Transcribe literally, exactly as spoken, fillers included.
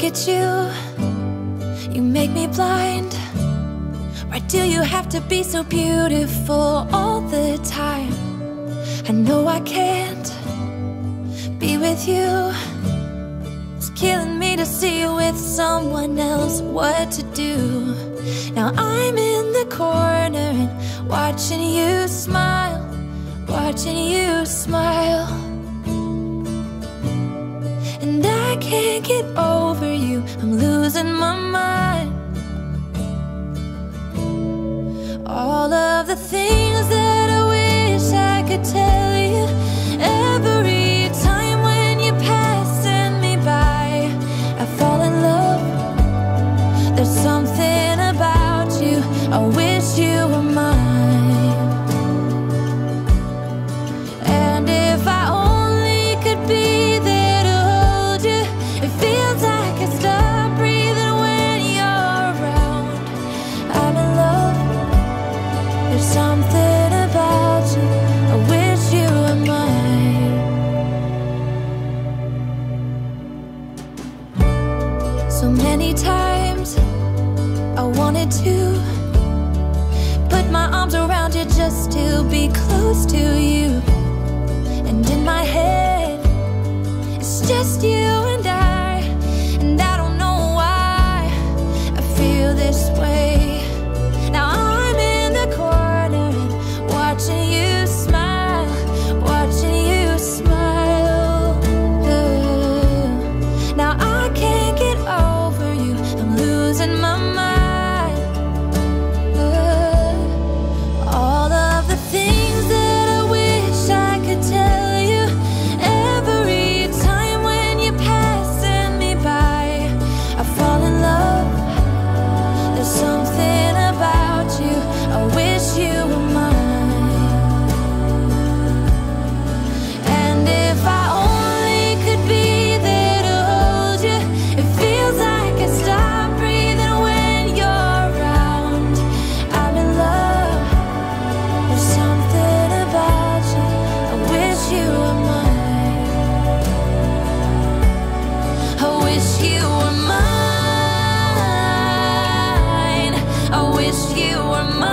look at you, you make me blind. Why do you have to be so beautiful all the time? I know I can't be with you. It's killing me to see you with someone else. What to do? Now I'm in the corner and watching you smile, watching you smile. And I can't get over you, I'm losing my mind. All of the things that I wish I could tell you, every time when you're passing me by, I fall in love. There's something about you, I wish you were mine. And if I only could be there to hold you, it feels like I stop breathing when you're around. I'm in love. There's something about you, I wish you were mine. So many times I wanted to put my arms around you just to be close to you. And in my head, it's just you and I. And I don't know why I feel this way. Now I'm in the corner and watching you smile, watching you smile. Uh, Now I can't get over you, I'm losing my mind. Uh, All of the things that I wish I could tell you, every time when you're passing me by, I fall in love. There's something about you, I wish you were mine. And if I only could be there to hold you, it feels like I stop breathing when you're around. I'm in love. There's something about you, I wish you were mine. I wish you were mine. I wish you were mine.